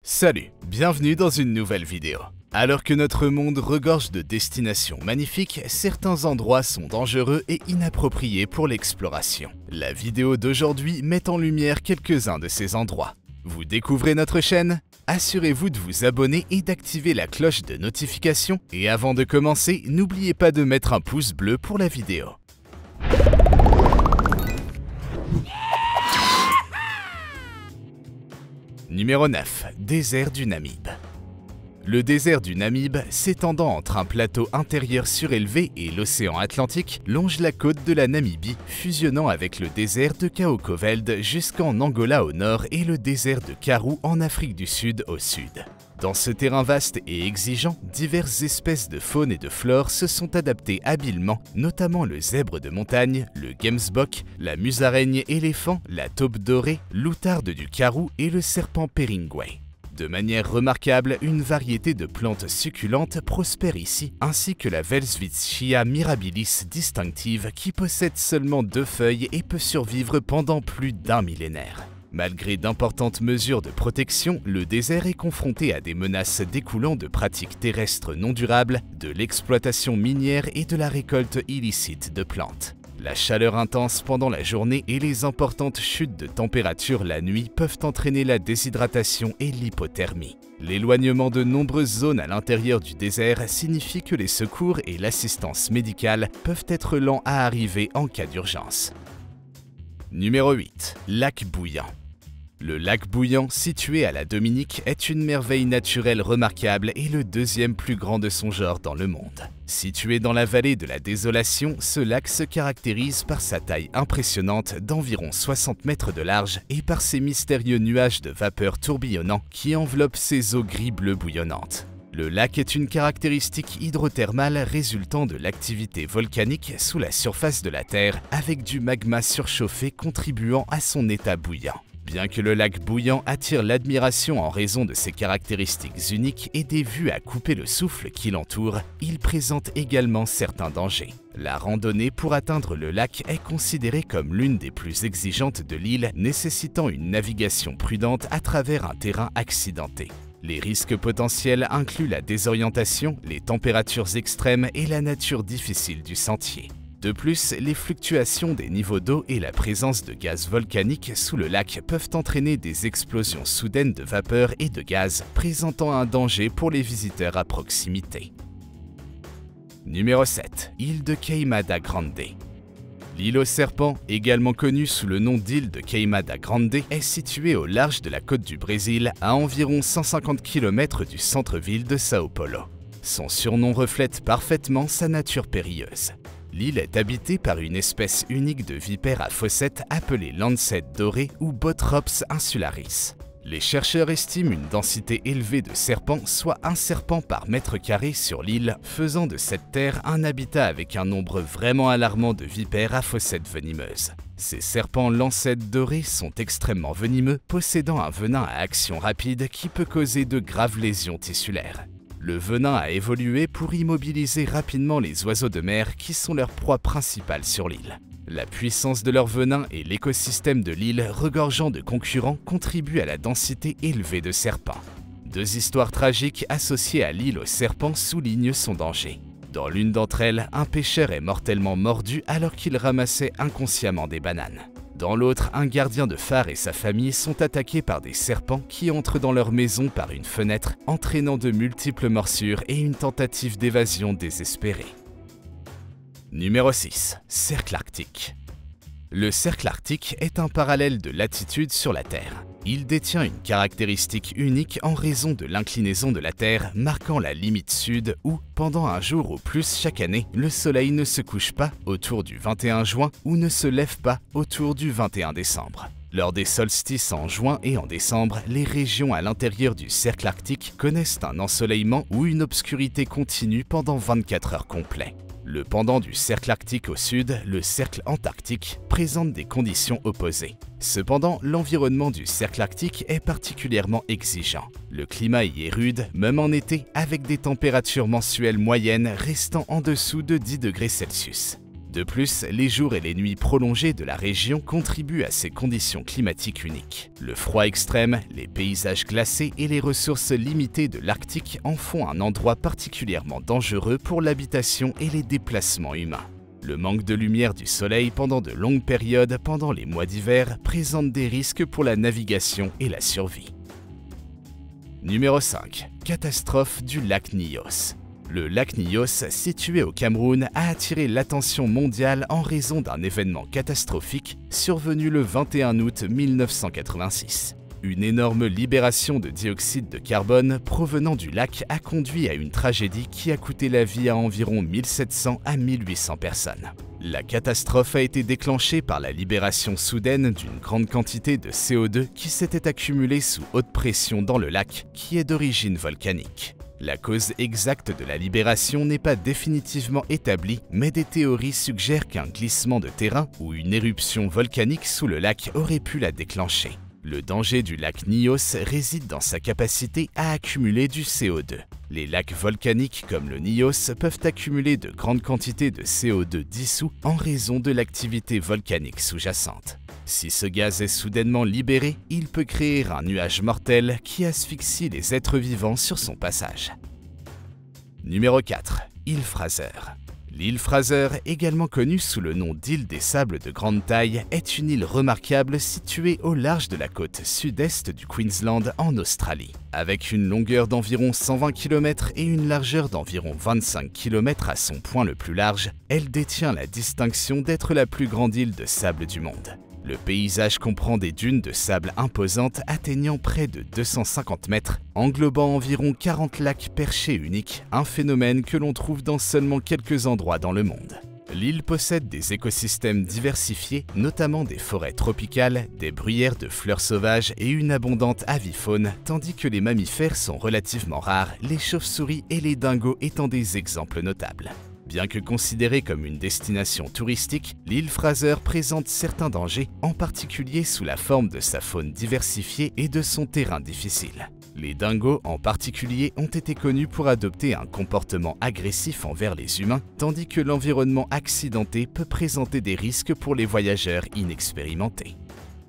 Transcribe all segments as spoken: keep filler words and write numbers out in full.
Salut, bienvenue dans une nouvelle vidéo. Alors que notre monde regorge de destinations magnifiques, certains endroits sont dangereux et inappropriés pour l'exploration. La vidéo d'aujourd'hui met en lumière quelques-uns de ces endroits. Vous découvrez notre chaîne? Assurez-vous de vous abonner et d'activer la cloche de notification. Et avant de commencer, n'oubliez pas de mettre un pouce bleu pour la vidéo. Numéro neuf. Désert du Namibe. Le désert du Namibe, s'étendant entre un plateau intérieur surélevé et l'océan Atlantique, longe la côte de la Namibie, fusionnant avec le désert de Kaokoveld jusqu'en Angola au nord et le désert de Karoo en Afrique du Sud au sud. Dans ce terrain vaste et exigeant, diverses espèces de faune et de flore se sont adaptées habilement, notamment le zèbre de montagne, le gemsbok, la musaraigne éléphant, la taupe dorée, l'outarde du Karoo et le serpent Peringway. De manière remarquable, une variété de plantes succulentes prospère ici, ainsi que la Welswitschia mirabilis distinctive qui possède seulement deux feuilles et peut survivre pendant plus d'un millénaire. Malgré d'importantes mesures de protection, le désert est confronté à des menaces découlant de pratiques terrestres non durables, de l'exploitation minière et de la récolte illicite de plantes. La chaleur intense pendant la journée et les importantes chutes de température la nuit peuvent entraîner la déshydratation et l'hypothermie. L'éloignement de nombreuses zones à l'intérieur du désert signifie que les secours et l'assistance médicale peuvent être lents à arriver en cas d'urgence. Numéro huit. Lac Bouillant. Le lac Bouillant, situé à la Dominique, est une merveille naturelle remarquable et le deuxième plus grand de son genre dans le monde. Situé dans la vallée de la Désolation, ce lac se caractérise par sa taille impressionnante d'environ soixante mètres de large et par ses mystérieux nuages de vapeur tourbillonnants qui enveloppent ses eaux gris-bleu bouillonnantes. Le lac est une caractéristique hydrothermale résultant de l'activité volcanique sous la surface de la Terre avec du magma surchauffé contribuant à son état bouillant. Bien que le lac bouillant attire l'admiration en raison de ses caractéristiques uniques et des vues à couper le souffle qui l'entourent, il présente également certains dangers. La randonnée pour atteindre le lac est considérée comme l'une des plus exigeantes de l'île, nécessitant une navigation prudente à travers un terrain accidenté. Les risques potentiels incluent la désorientation, les températures extrêmes et la nature difficile du sentier. De plus, les fluctuations des niveaux d'eau et la présence de gaz volcaniques sous le lac peuvent entraîner des explosions soudaines de vapeur et de gaz, présentant un danger pour les visiteurs à proximité. Numéro sept. Île de Queimada Grande. L'île aux serpents, également connue sous le nom d'île de Queimada Grande, est située au large de la côte du Brésil, à environ cent cinquante kilomètres du centre-ville de São Paulo. Son surnom reflète parfaitement sa nature périlleuse. L'île est habitée par une espèce unique de vipère à fossettes appelée lancette dorée ou Bothrops insularis. Les chercheurs estiment une densité élevée de serpents, soit un serpent par mètre carré sur l'île, faisant de cette terre un habitat avec un nombre vraiment alarmant de vipères à fossettes venimeuses. Ces serpents lancettes dorés sont extrêmement venimeux, possédant un venin à action rapide qui peut causer de graves lésions tissulaires. Le venin a évolué pour immobiliser rapidement les oiseaux de mer qui sont leur proie principale sur l'île. La puissance de leur venin et l'écosystème de l'île regorgeant de concurrents contribuent à la densité élevée de serpents. Deux histoires tragiques associées à l'île aux serpents soulignent son danger. Dans l'une d'entre elles, un pêcheur est mortellement mordu alors qu'il ramassait inconsciemment des bananes. Dans l'autre, un gardien de phare et sa famille sont attaqués par des serpents qui entrent dans leur maison par une fenêtre, entraînant de multiples morsures et une tentative d'évasion désespérée. Numéro six. Cercle arctique. Le cercle arctique est un parallèle de latitude sur la Terre. Il détient une caractéristique unique en raison de l'inclinaison de la Terre marquant la limite sud où, pendant un jour ou plus chaque année, le soleil ne se couche pas autour du vingt et un juin ou ne se lève pas autour du vingt et un décembre. Lors des solstices en juin et en décembre, les régions à l'intérieur du cercle arctique connaissent un ensoleillement ou une obscurité continue pendant vingt-quatre heures complets. Le pendant du cercle arctique au sud, le cercle antarctique, présente des conditions opposées. Cependant, l'environnement du cercle arctique est particulièrement exigeant. Le climat y est rude, même en été, avec des températures mensuelles moyennes restant en dessous de dix degrés Celsius. De plus, les jours et les nuits prolongés de la région contribuent à ces conditions climatiques uniques. Le froid extrême, les paysages glacés et les ressources limitées de l'Arctique en font un endroit particulièrement dangereux pour l'habitation et les déplacements humains. Le manque de lumière du soleil pendant de longues périodes pendant les mois d'hiver présente des risques pour la navigation et la survie. Numéro cinq. Catastrophe du lac Nyos. Le lac Nyos, situé au Cameroun, a attiré l'attention mondiale en raison d'un événement catastrophique survenu le vingt et un août mille neuf cent quatre-vingt-six. Une énorme libération de dioxyde de carbone provenant du lac a conduit à une tragédie qui a coûté la vie à environ mille sept cents à mille huit cents personnes. La catastrophe a été déclenchée par la libération soudaine d'une grande quantité de C O deux qui s'était accumulée sous haute pression dans le lac, qui est d'origine volcanique. La cause exacte de la libération n'est pas définitivement établie, mais des théories suggèrent qu'un glissement de terrain ou une éruption volcanique sous le lac aurait pu la déclencher. Le danger du lac Nyos réside dans sa capacité à accumuler du C O deux. Les lacs volcaniques comme le Nyos peuvent accumuler de grandes quantités de C O deux dissous en raison de l'activité volcanique sous-jacente. Si ce gaz est soudainement libéré, il peut créer un nuage mortel qui asphyxie les êtres vivants sur son passage. Numéro quatre. Île Fraser. L'île Fraser, également connue sous le nom d'île des sables de grande taille, est une île remarquable située au large de la côte sud-est du Queensland en Australie. Avec une longueur d'environ cent vingt kilomètres et une largeur d'environ vingt-cinq kilomètres à son point le plus large, elle détient la distinction d'être la plus grande île de sable du monde. Le paysage comprend des dunes de sable imposantes atteignant près de deux cent cinquante mètres, englobant environ quarante lacs perchés uniques, un phénomène que l'on trouve dans seulement quelques endroits dans le monde. L'île possède des écosystèmes diversifiés, notamment des forêts tropicales, des bruyères de fleurs sauvages et une abondante avifaune, tandis que les mammifères sont relativement rares, les chauves-souris et les dingos étant des exemples notables. Bien que considérée comme une destination touristique, l'île Fraser présente certains dangers, en particulier sous la forme de sa faune diversifiée et de son terrain difficile. Les dingos en particulier ont été connus pour adopter un comportement agressif envers les humains, tandis que l'environnement accidenté peut présenter des risques pour les voyageurs inexpérimentés.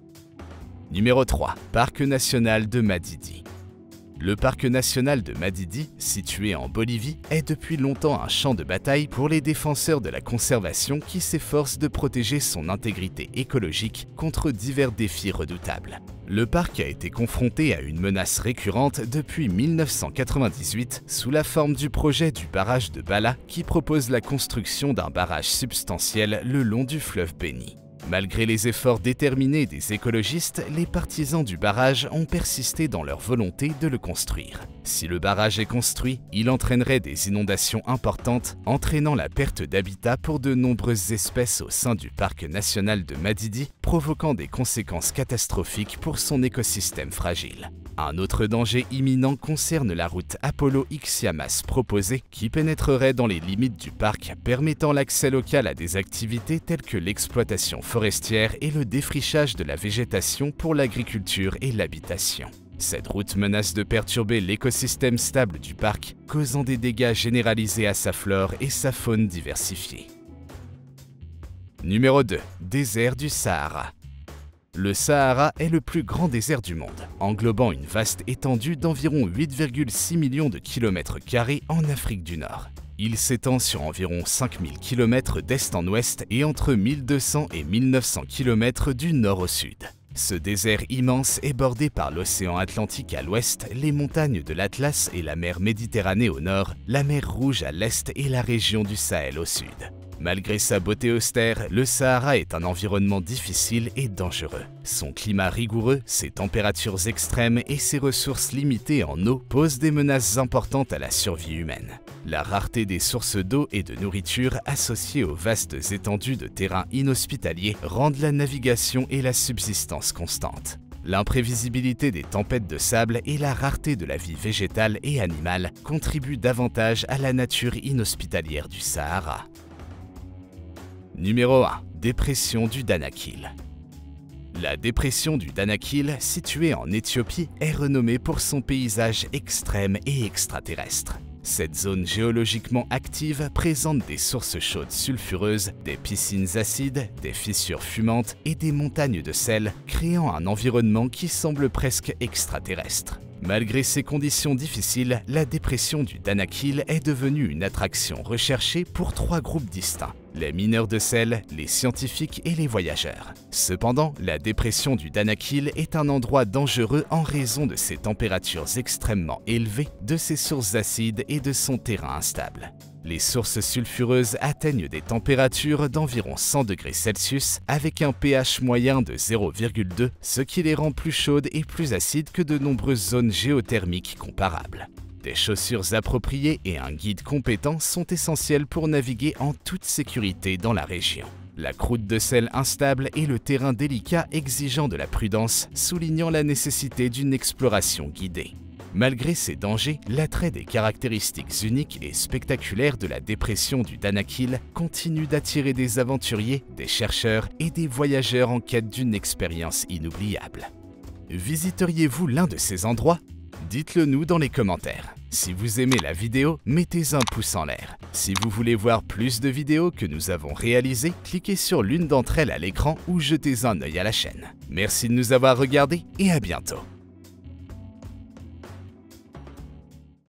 Numéro trois. Parc national de Madidi. Le parc national de Madidi, situé en Bolivie, est depuis longtemps un champ de bataille pour les défenseurs de la conservation qui s'efforcent de protéger son intégrité écologique contre divers défis redoutables. Le parc a été confronté à une menace récurrente depuis mille neuf cent quatre-vingt-dix-huit sous la forme du projet du barrage de Bala qui propose la construction d'un barrage substantiel le long du fleuve Beni. Malgré les efforts déterminés des écologistes, les partisans du barrage ont persisté dans leur volonté de le construire. Si le barrage est construit, il entraînerait des inondations importantes, entraînant la perte d'habitat pour de nombreuses espèces au sein du parc national de Madidi, provoquant des conséquences catastrophiques pour son écosystème fragile. Un autre danger imminent concerne la route Apollo-Ixiamas proposée, qui pénétrerait dans les limites du parc, permettant l'accès local à des activités telles que l'exploitation forestière et le défrichage de la végétation pour l'agriculture et l'habitation. Cette route menace de perturber l'écosystème stable du parc, causant des dégâts généralisés à sa flore et sa faune diversifiée. Numéro deux. Désert du Sahara. Le Sahara est le plus grand désert du monde, englobant une vaste étendue d'environ huit virgule six millions de kilomètres carrés en Afrique du Nord. Il s'étend sur environ cinq mille kilomètres d'est en ouest et entre mille deux cents et mille neuf cents kilomètres du nord au sud. Ce désert immense est bordé par l'océan Atlantique à l'ouest, les montagnes de l'Atlas et la mer Méditerranée au nord, la mer Rouge à l'est et la région du Sahel au sud. Malgré sa beauté austère, le Sahara est un environnement difficile et dangereux. Son climat rigoureux, ses températures extrêmes et ses ressources limitées en eau posent des menaces importantes à la survie humaine. La rareté des sources d'eau et de nourriture associées aux vastes étendues de terrain inhospitaliers rendent la navigation et la subsistance constantes. L'imprévisibilité des tempêtes de sable et la rareté de la vie végétale et animale contribuent davantage à la nature inhospitalière du Sahara. Numéro un. Dépression du Danakil. La dépression du Danakil, située en Éthiopie, est renommée pour son paysage extrême et extraterrestre. Cette zone géologiquement active présente des sources chaudes sulfureuses, des piscines acides, des fissures fumantes et des montagnes de sel, créant un environnement qui semble presque extraterrestre. Malgré ces conditions difficiles, la dépression du Danakil est devenue une attraction recherchée pour trois groupes distincts: les mineurs de sel, les scientifiques et les voyageurs. Cependant, la dépression du Danakil est un endroit dangereux en raison de ses températures extrêmement élevées, de ses sources acides et de son terrain instable. Les sources sulfureuses atteignent des températures d'environ cent degrés Celsius avec un pH moyen de zéro virgule deux, ce qui les rend plus chaudes et plus acides que de nombreuses zones géothermiques comparables. Des chaussures appropriées et un guide compétent sont essentiels pour naviguer en toute sécurité dans la région. La croûte de sel instable et le terrain délicat exigeant de la prudence, soulignant la nécessité d'une exploration guidée. Malgré ces dangers, l'attrait des caractéristiques uniques et spectaculaires de la dépression du Danakil continue d'attirer des aventuriers, des chercheurs et des voyageurs en quête d'une expérience inoubliable. Visiteriez-vous l'un de ces endroits? Dites-le nous dans les commentaires. Si vous aimez la vidéo, mettez un pouce en l'air. Si vous voulez voir plus de vidéos que nous avons réalisées, cliquez sur l'une d'entre elles à l'écran ou jetez un œil à la chaîne. Merci de nous avoir regardés et à bientôt.